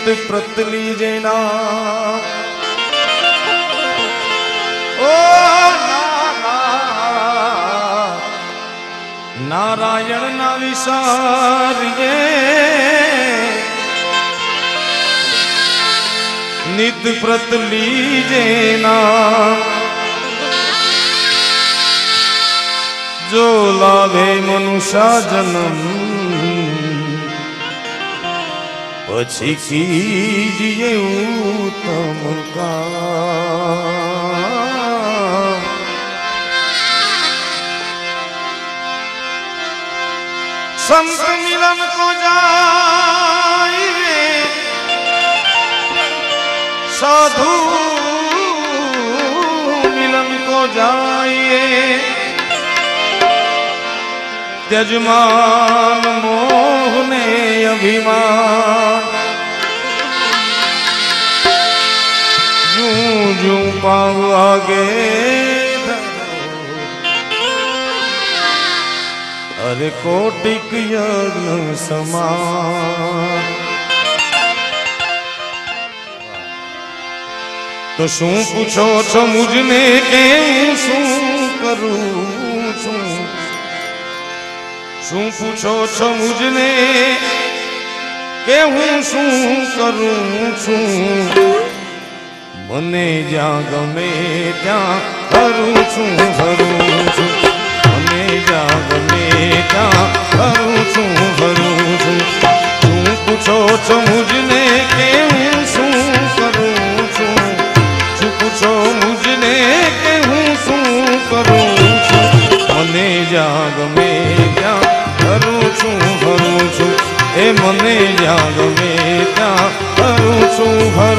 प्रत लीजे ना ओ नारायण ना विसारिए नित प्रत लीजे ना जो लावे मनुष्य जन्म पछी कीजिए उत्तम काम। संत मिलन को जाइए साधु मिलन को जाइए त्यजमान मोह ने अभिमान जूं जूं पाँव आगे अरे कोटिक यज्ञ समान। तो शू पूछो छो मुझने के शू करूं छू शू पूछो छो मुझने के हूँ शू करूं छू मने ज्या गमे त्या करूं छू मने ज्या गमे त्या करूं छू शू पूछो छो मुझने के हूँ शू करूं छू शू पूछो मुझने के हूँ शू करूं छू मने ज्या गमे त्या करूं छू ए मने ज्या गमे त्या करूं छू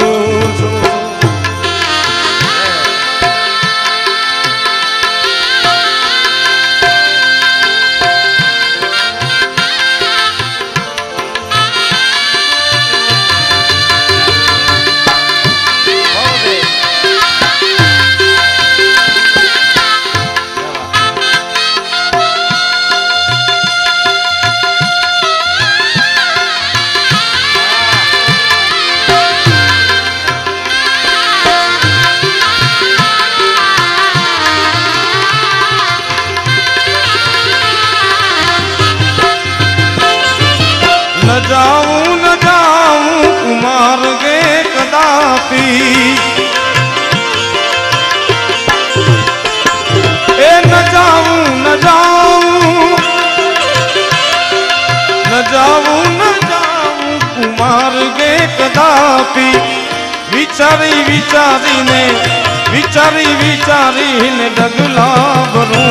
न जाऊं कुमार गे कदापि ए न जाऊं कुमार गे कदापि विचारी ने डगला भरूं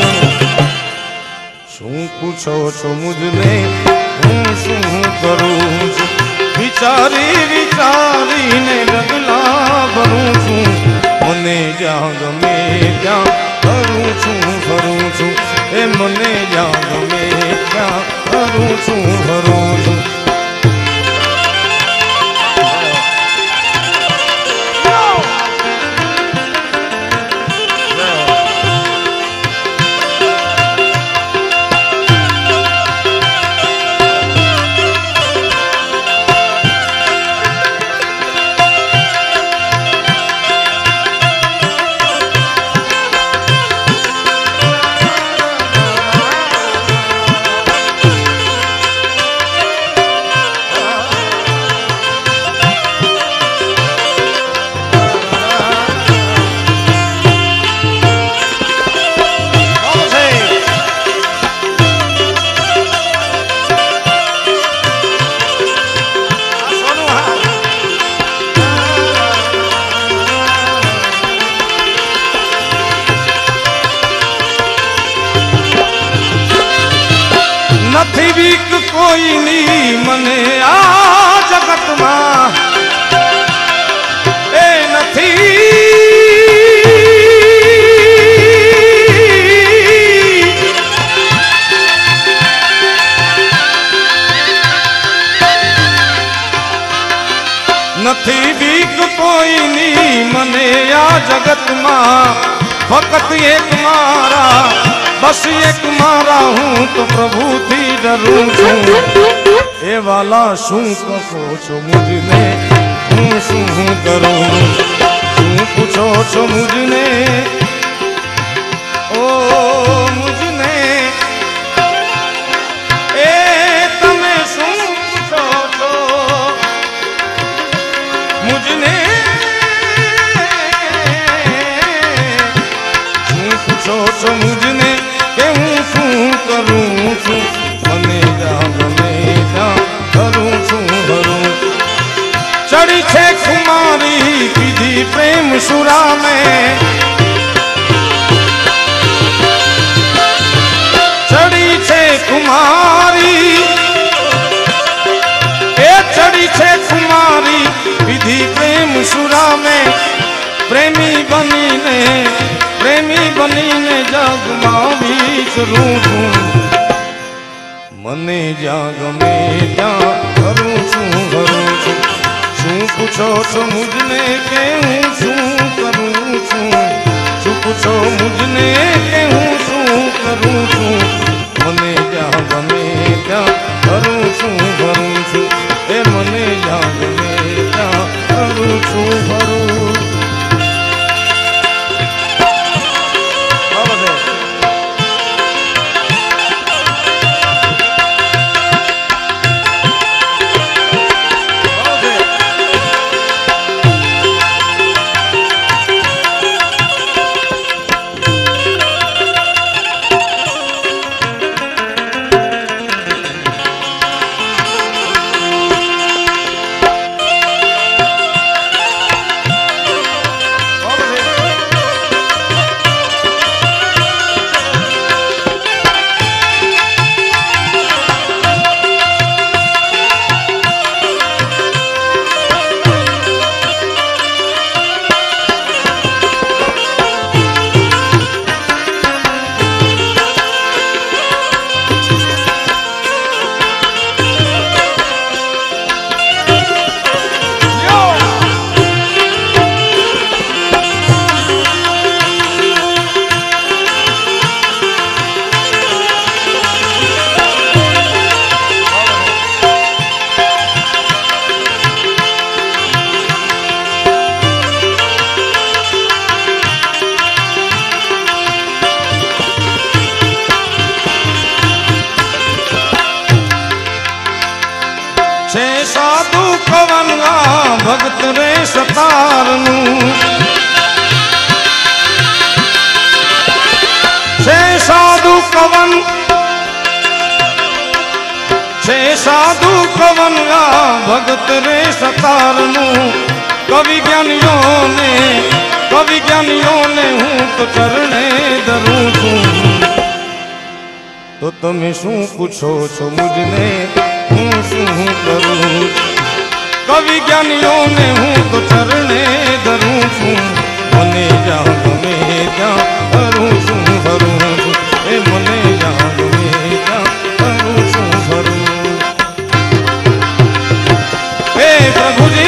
शू पूछो छो मुझने हूँ शू करूं विचारी ने डगला भरूं छू मने ज्या गमे त्या करूं छू ए मने ज्या गमे त्या करूं छू નથી બીક કોઈની મને આ જગતમાં એ નથી નથી બીક કોઈની મને આ જગતમાં ફક્ત એક મારા बस एक मारा हूँ तो प्रभु थी डरूं छू ए वाला शू कहो छो मुझने हूँ शू करूँ शू पूछो छो मुझने ओ मुझने ए तमे शू पूछो छो मुझने शू पूछो छो मुझने के हूँ शू करूँ छू मने जा करूँ छू भरूँ चढ़ी छे कुमारी पीधी प्रेम सुरा में चढ़ी छे कुमारी ए चढ़ी छे कुमारी पीधी प्रेम सुरा में प्रेमी बनी ने जग मां बीच रूठूं मने जाग में क्या करूँ छू शू पूछो छो मुझने के हूँ शू करूँ छू पूछो मुझने के हूँ शू करूँ छू मने जाग में क्या करूँ छू भरूँ छू ए मने जाग में क्या करूँ छू भरूँ साधु कवनगा भगत रे सतारनू छे साधु कवनगा भगत रे सतारनू कवि ज्ञानियों ने हूँ तो चरणे धरूं छूं तो તમે શું પૂછો છો મુझने હું શું કરું કવિ જ્ઞાનીઓ ને હું તો ચરણે ધરું છું મને જા ગમે ત્યાં કરું છું ભરું છું એ મને જા ગમે ત્યાં કરું છું ભરું હે પ્રભુજી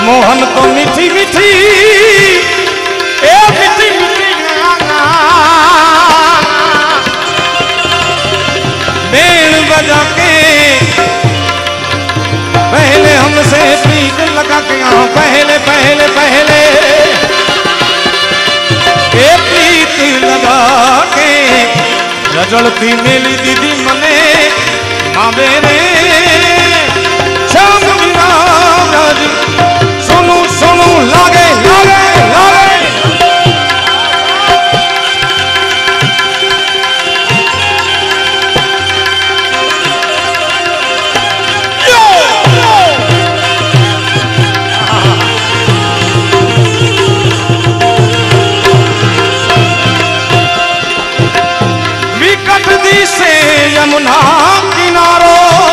मोहन तो मीठी मीठी ए मीठी मीठी बेल बजा के पहले हमसे प्रीत लगा के पहले पहले पहले प्रीत लगा के रजड़ती मेली दीदी मने माँ मेरे श्याम बिना ब्रज सुनू सुनू लागे लागे लागे से यमुना किनारो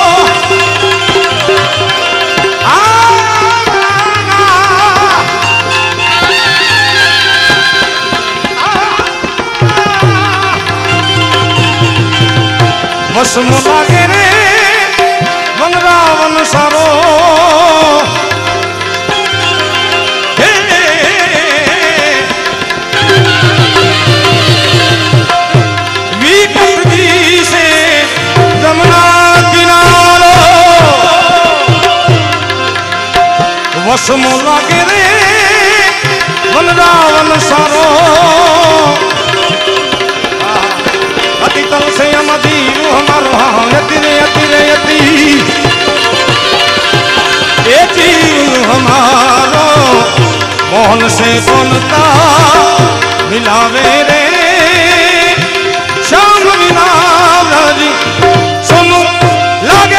वसम लागे रे वन रावण सारो वसम लागे रे वन रावण सारो अति तल से अमदीर हमारो यति रे यति रे यति ये जीव हमारो मोहन से बनता मिलावे रे श्याम बिना ब्रज सुनु लागे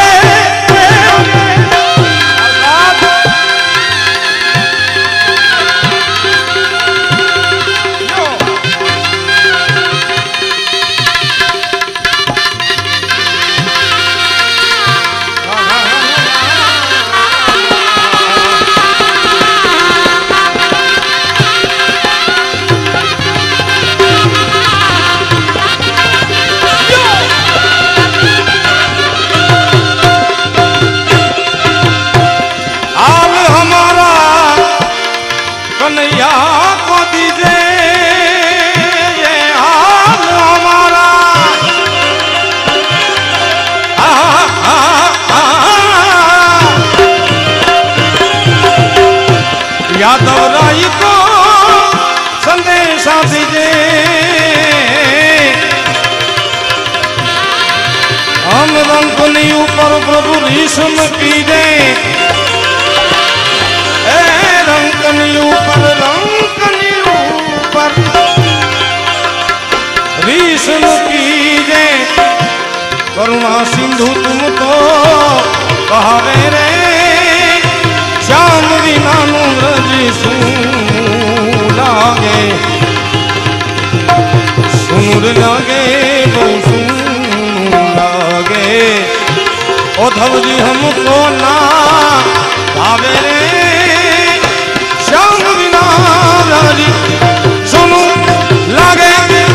यादव राय को संदेशा दीजे हम रंकनी ऊपर प्रभु रीसम कीजे रंकनी ऊपर रीसम कीजे करुणा सिंधु तुम तो कहावे रे श्याम बिना ब्रज लागे सुनुर लागे सुन लागे उद्धव जी हमको ना भावे रे श्याम बिना ब्रज सुनु लागे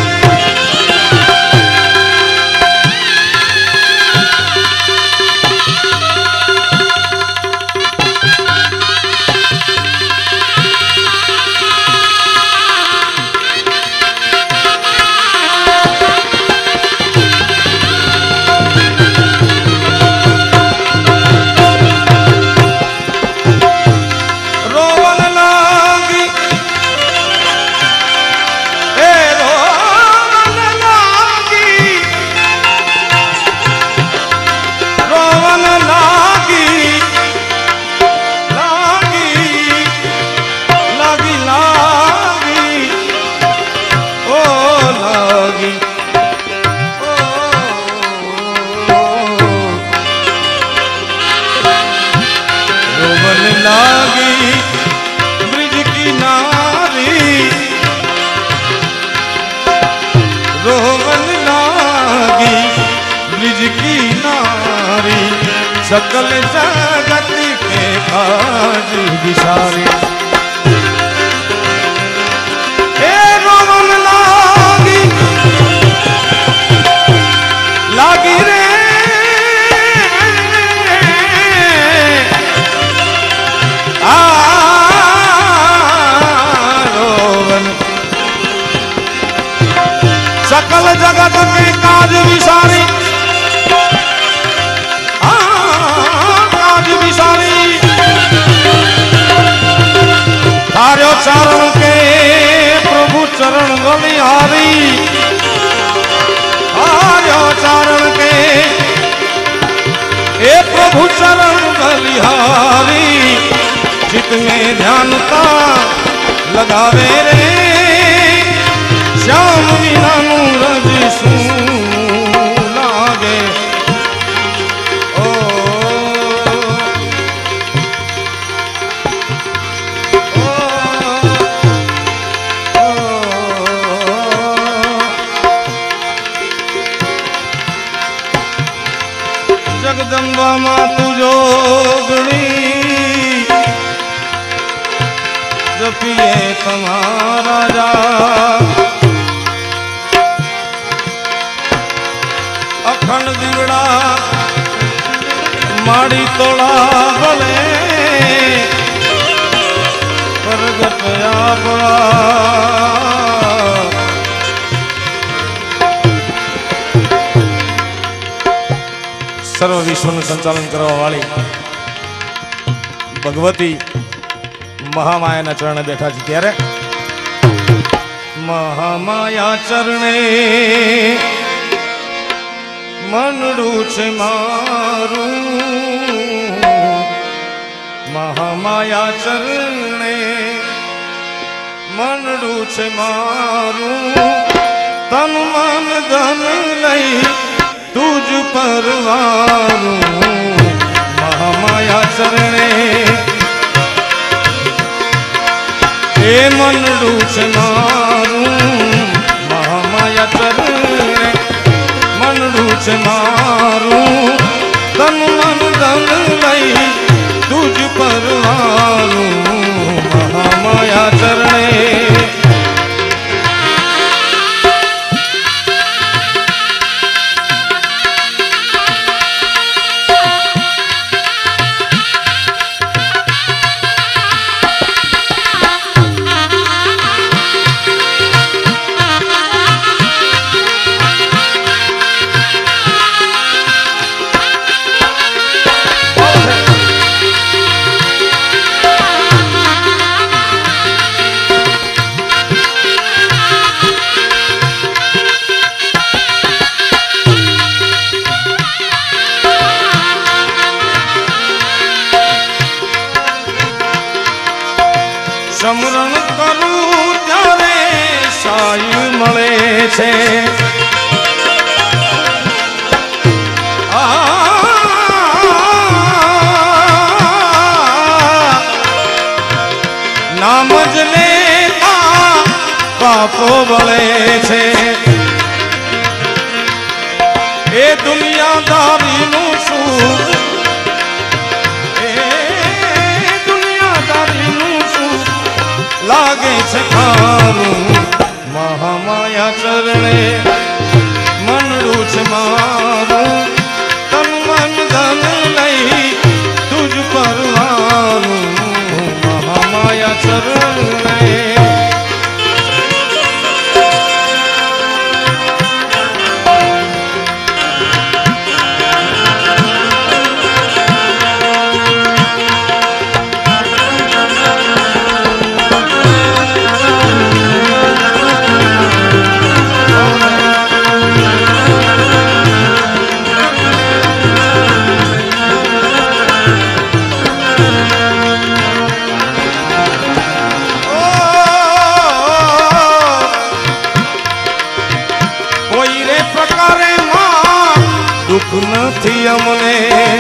सकल जगत के काज विसारे रोवन लागी लागी रे आ जगत के काज विसारी, काज विसारी तार्यो चरण के प्रभु चरण बलिहारी, तार्यो चरण के ए प्रभु चरण बलिहारी, चित में ध्यानता लगावे रे श्याम मीना रज सू लागे। ओ जगदम्बा मां तुझो गणी जपिए तुम्हारा जा, अखंड दिवड़ा माड़ी तोड़ा भले प्रगट आपड़ा। सर्व विश्व संचालन करवा वाली भगवती महामाया चरणे बैठा छे त्यारे महामाया चरणे मनडू छे मारू, महामाया चरणे मनडू छे मारू, तन मन धन लई तुझ परवारू, महामाया चरणे ए मनडू छे मारू, महामाया चरणे मनडू छे मारू, तन मन धन लई तुझ परवारू, महामाया चरणे। समरण करूं त्यारे साई मळे छे, नाम ज लेता पापो बळे छे, ए दुनियादारी नु शू, लागे छे खारू, महामाया चरणे मनडू छे मारू, तन मन धन लई तुझ परवारू, महामाया चरणे। दुख नथी अमने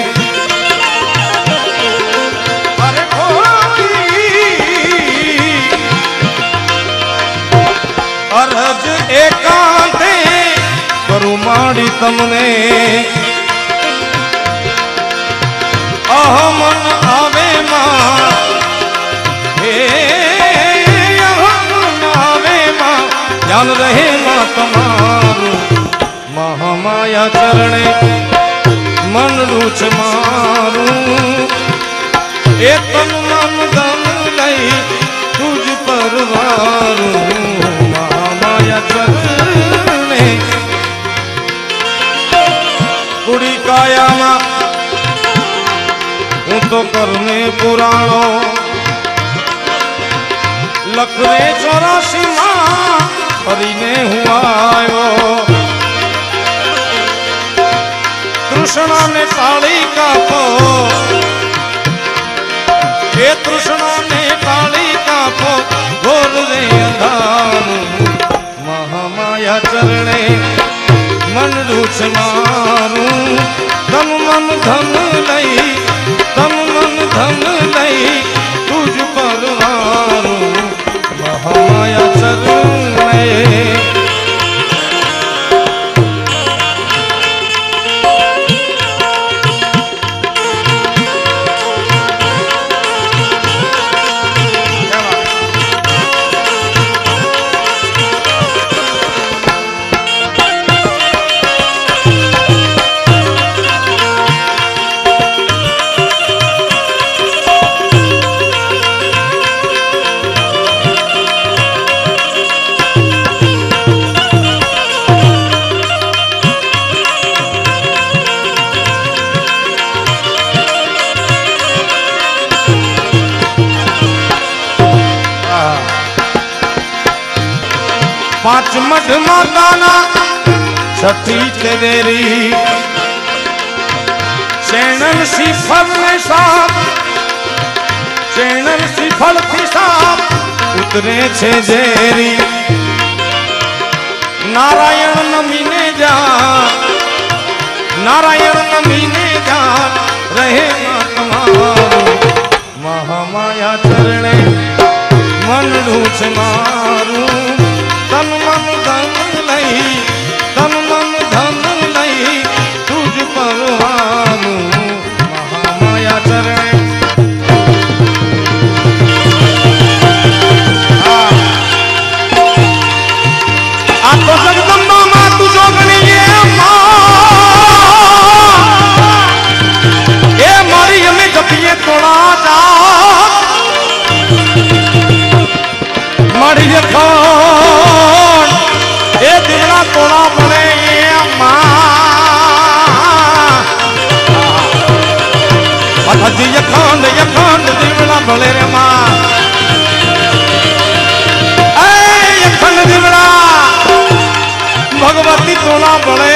अरे अरज एकांते करू माड़ी तमने, अहमन आवे मां हे अहमन आवे मां, ध्यान रहे मां तमारू, महामाया चरणे मनडू छे मारू, ए तन मन धन लई तुझ परवारू, महामाया चरणे लखरे 84 માં ફરીને હું આવ્યો તૃષ્ણાને કાળી કાપો એ તૃષ્ણાને કાળી કાપો ઘોર રે અંધારું મહામાયા ચરણે મન રૂચ મારું તન મન ધન લઈ તન મન ધન લઈ તુજ પરવારું મહામાયા ચરણે पांच मठ माताना छठी तेरी चैनल सीफल ने साथ चैनल सीफल थी साथ उतरे छे जेरी नारायण नमीने जा नारायण नमीने जा रहे तुम्हारो महामाया चरणे मन रूच मारू तन मन धन नहीं तन मन धन नहीं तुझ परवारू महामाया चरणे आ तो जगदम्बा मां तू जोगणी ए मारी हमें जपिए तोड़ा जा मारी देखो तोड़ा बने माता जी यखंड दिवड़ा बड़े रे माँ यखंड दिवड़ा भगवती तोड़ा बड़े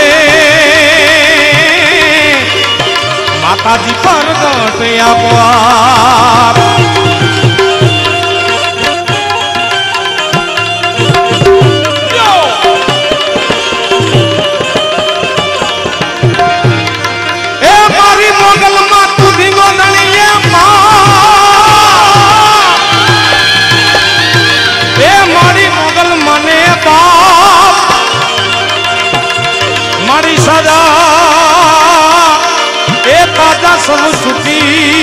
माता जी पर गटे आप सदा ए ताजा सब सुखी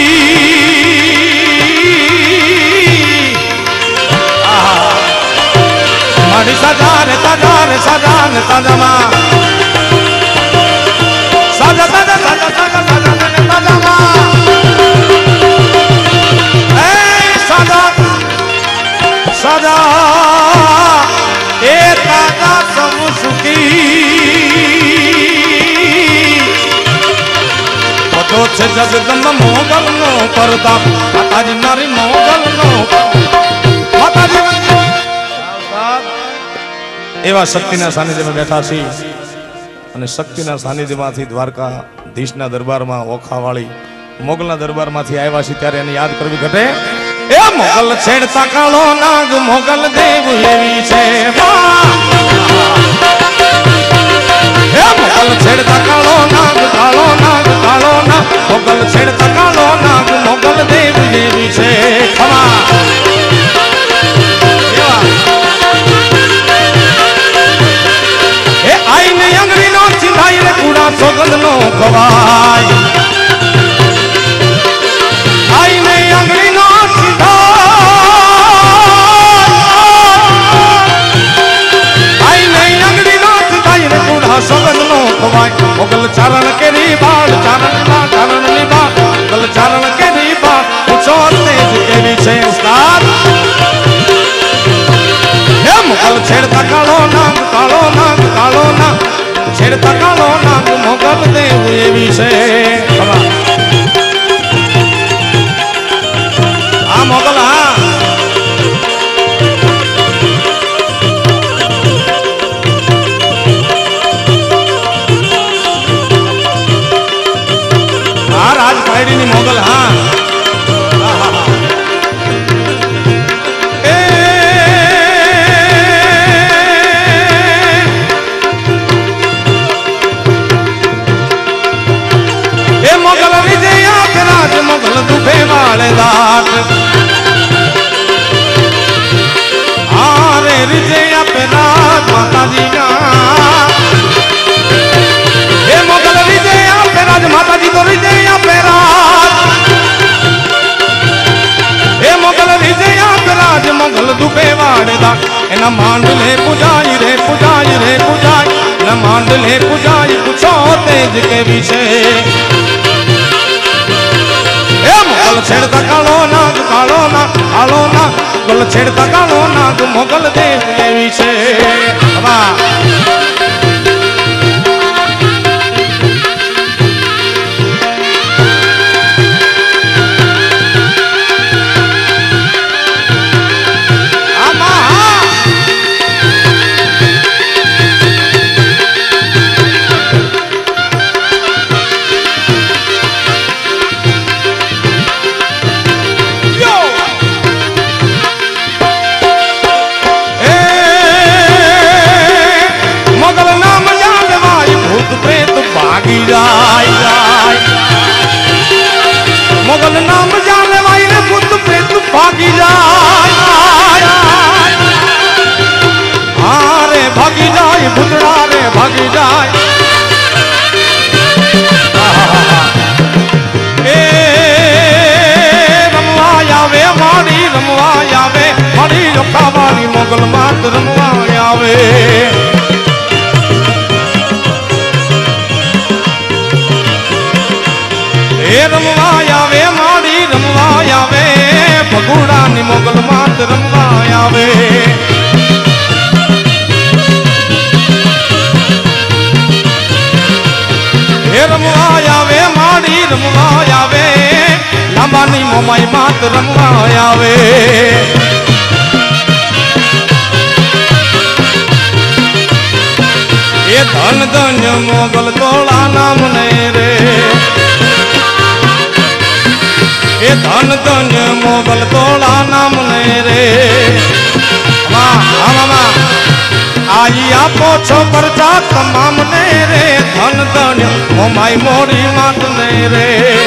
मारी सदा रे ताजा माँ सदा ताजा माँ ए सदा सदा ए ताजा सब सुखी तो छे जगदम्बा मोगल नो परताप माताजी नारी मोगल नो माताजी एवा शक्तिना सानिध्यमां बैठा छी अने शक्तिना सानिध्यमांथी द्वारकाधीशना दरबारमां ओखावाળી मोगलना दरबारमांथी आव्या छी त्यारे एने याद करवी घटे ए मोगल छेड़ता काळो नाग मोगल देव एवी छे मोगल छेड़ता काळो नाग मोगल छेड़ता काळो नाग मोगल देव देवी छे खमा ए आई ने अंगरी नो चिंधाई रे कूड़ा सोगंद नो खवाई आई ने अंगरी नो चिंधाई आई ने अंगरी नो चिंधाई रे कूड़ा सोगंद नो खवाई मोगल चारण के री बाल चारण मोगल चारण के री बाल पूछो तेज के नीचे उस्ताद हे मोगल छेड़ता कालो नाग छेड़ता कालो नाग मोगल देव ये विषय आ मोगल हाँ न मांडले पुजाई रे पुजाई रे पुजाई न मांडले पुजाई पूछो तेज के विषय मोगल छेड़ता कालो नाग गोल छेड़ता कालो नाग मोगल देव के विषय मोगल नाम जाने वाली रे भूत प्रेत भागी जाए रे भागी जाए भूतड़ा रे भागी जाए रमवा आवे मारी रखा वाली मोगल मात रमवा आवे रमवा आवे माड़ी रमवा आवे भगुड़ा नी मोगल मात रमवा आवे रमवा आवे माड़ी रमवा आवे लांबानी मोमाई मात रमवा आवे ये धन धन मोगल तोड़ा नाम नहीं रे ये धन धन मोगल तोड़ा नाम नहीं रे मामा आई आपो छो परचा तमाम नहीं रे धन धन मोमाई मोरी मात नहीं रे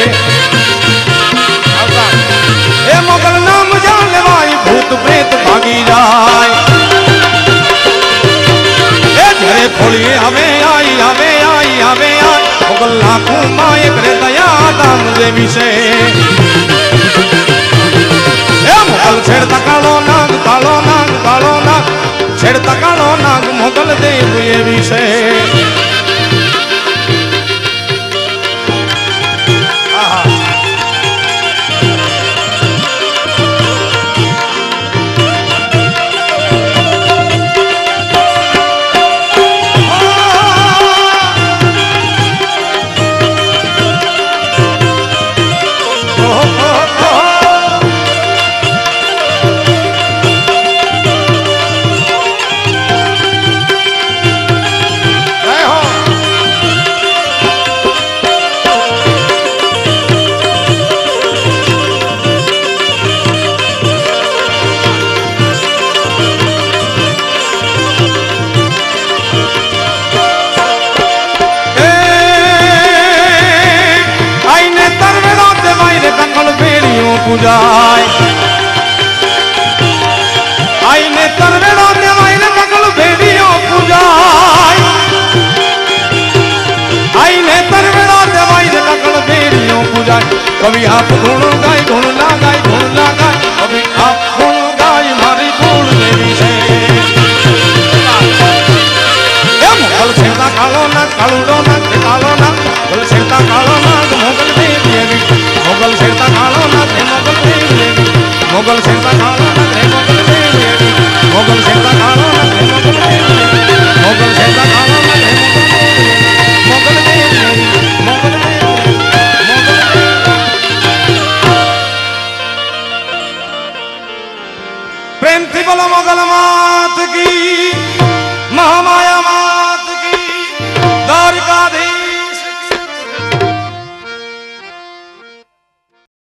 ए मोगल नाम जान लेवाई भूत प्रेत भागी जाए ए घरे खोली हवे आई मोगल लाखों माए करे दया दाम देवी से मोगल छेड़ता कालो नाग छेड़ता कालो नाग मोगल देव ये विषय पूजाय आई ने तरवेड़ा देवाई ने ककल भेड़ियों पूजाय आई ने तरवेड़ा देवाई ने ककल भेड़ियों पूजाय कभी आप गुण गाय कभी आप गुण गाय मारी गुण देवी से मोगल छेड़ता कालो ना कालूडो ना कालो ना मोगल छेड़ता कालो ना मोगल देवी मोगल छेड़ता कालो ना मोगल छेड़ता कालो ना मोगल देवी मोगल छेड़ता कालो ना मोगल देवी मोगल छेड़ता कालो ना मोगल देवी मोगल देवी प्रेम थी बोलो मोगल मात की